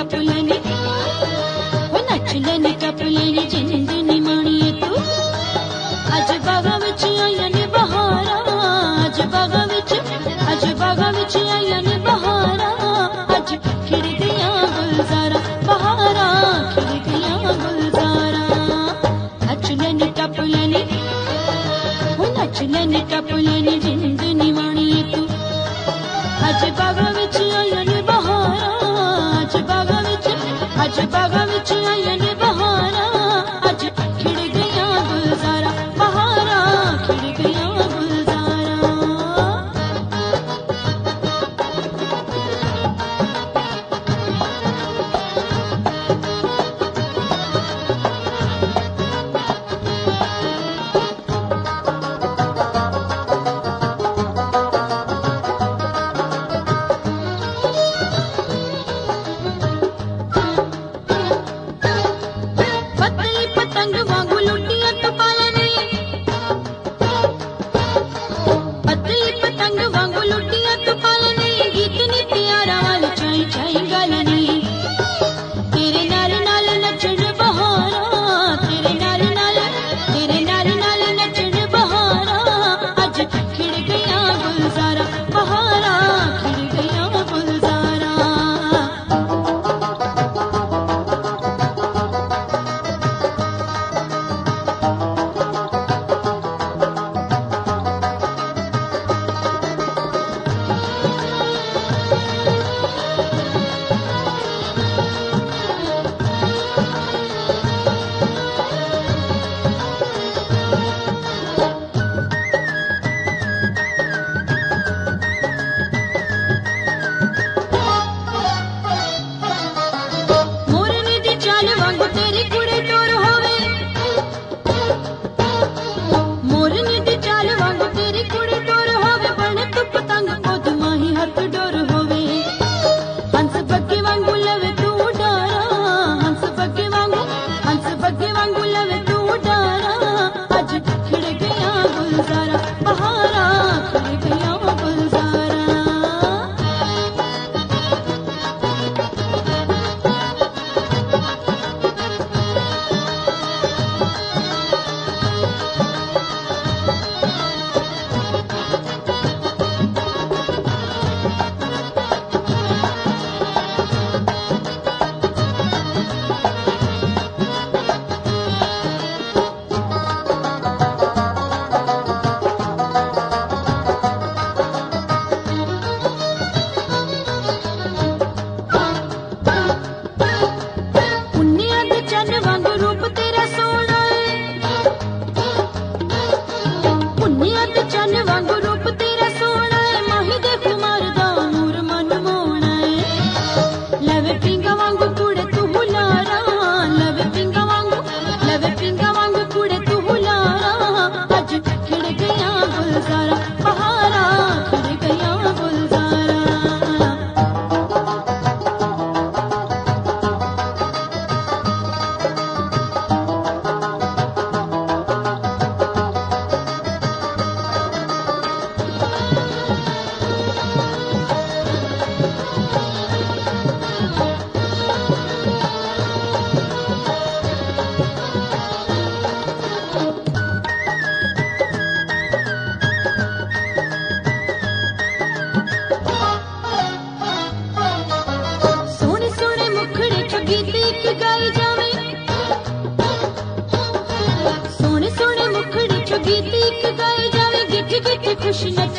टपुलनी वो नचलनी टपुलनी जिंद नी माणिए तू अज बागा विच आईया ने बहारा अज बागा विच आईया ने बहारा अज खिड़दियां गुलजारा बहारा खिड़दियां गुलजारा नचलनी टपुलनी वो नचलनी टपुलनी जिंद नी माणिए तू अज बागा विच आईया ने बहारा अज बागा विच आईया ने बहारा अज खिड़ गया गुलजारा बहारा खिड़ गया गुलजारा पतंग वांगू लुटिया तो पालनी पतली पतंग वांगू लुटिया तो पालनी गीत नी प्यारा वाल चाई चाई गालनी तेरे नाल नाल नचण बहारा तेरे नाल नाल नचण बहारा अज खिड़ गया गुलजारा बहारा खिड़ गया गुलजारा चाल वांगू तेरी कुड़े टोर होवे मोरनी दी चाल वांगू तेरी कुड़े टोर होवे बने तू पतंग पोत माही हाथ डोर होवे हंस बग्गे वांगू लवे तू डारा हंस बग्गे वांगू लवे तू डारा अज खिड़ गया गुलजारा बहारा खिड़ गया गुलजारा चन वांगू रूप तेरा सोना है माही दे कुमार दा नूर मन मोना है लवे पिंगा वांगू कुड़े तू हुलारा लवे पिंगा वांगू कुड़े तू हुलारा अज खिड़ गया गुलजारा बहारा खिड़ गया गुलजारा सोने सोने मुखड़ी चो गीत गाए जावे गिट गिट खुश नच